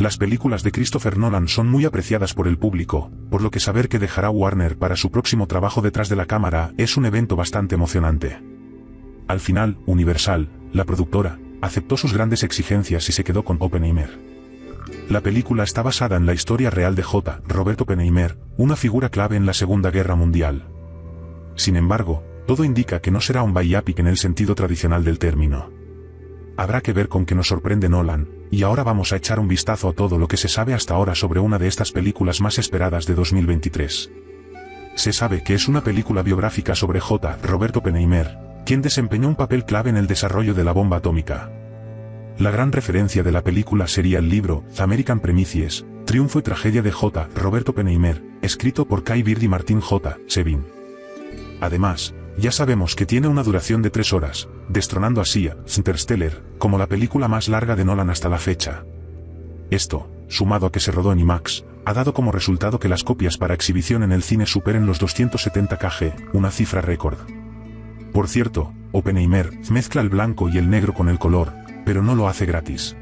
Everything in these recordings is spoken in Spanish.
Las películas de Christopher Nolan son muy apreciadas por el público, por lo que saber que dejará Warner para su próximo trabajo detrás de la cámara es un evento bastante emocionante. Al final, Universal, la productora, aceptó sus grandes exigencias y se quedó con Oppenheimer. La película está basada en la historia real de J. Robert Oppenheimer, una figura clave en la Segunda Guerra Mundial. Sin embargo, todo indica que no será un biopic en el sentido tradicional del término. Habrá que ver con qué nos sorprende Nolan, y ahora vamos a echar un vistazo a todo lo que se sabe hasta ahora sobre una de estas películas más esperadas de 2023. Se sabe que es una película biográfica sobre J. Robert Oppenheimer, quien desempeñó un papel clave en el desarrollo de la bomba atómica. La gran referencia de la película sería el libro The American Prometheus, Triunfo y Tragedia de J. Robert Oppenheimer, escrito por Kai Bird y Martin J. Sevin. Además, ya sabemos que tiene una duración de 3 horas, destronando así a Interstellar como la película más larga de Nolan hasta la fecha. Esto, sumado a que se rodó en IMAX, ha dado como resultado que las copias para exhibición en el cine superen los 270 kg, una cifra récord. Por cierto, Oppenheimer mezcla el blanco y el negro con el color, pero no lo hace gratis.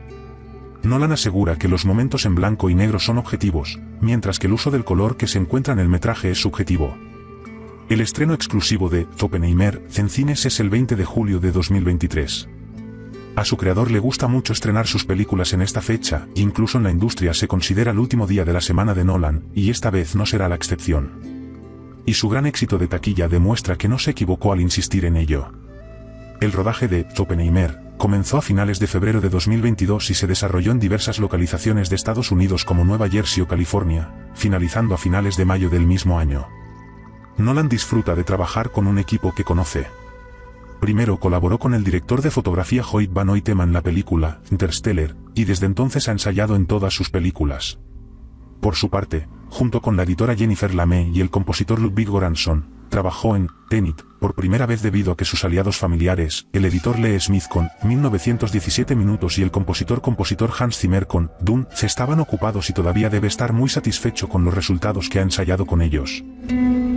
Nolan asegura que los momentos en blanco y negro son objetivos, mientras que el uso del color que se encuentra en el metraje es subjetivo. El estreno exclusivo de Oppenheimer en cines es el 20 de julio de 2023. A su creador le gusta mucho estrenar sus películas en esta fecha, e incluso en la industria se considera el último día de la semana de Nolan, y esta vez no será la excepción. Y su gran éxito de taquilla demuestra que no se equivocó al insistir en ello. El rodaje de Oppenheimer comenzó a finales de febrero de 2022 y se desarrolló en diversas localizaciones de Estados Unidos como Nueva Jersey o California, finalizando a finales de mayo del mismo año. Nolan disfruta de trabajar con un equipo que conoce. Primero colaboró con el director de fotografía Hoyt Van Hoytema en la película Interstellar, y desde entonces ha ensayado en todas sus películas. Por su parte, junto con la editora Jennifer Lamé y el compositor Ludwig Göransson, trabajó en Tenet, por primera vez debido a que sus aliados familiares, el editor Lee Smith con 1917 minutos y el compositor Hans Zimmer con Dune, se estaban ocupados y todavía debe estar muy satisfecho con los resultados que ha ensayado con ellos.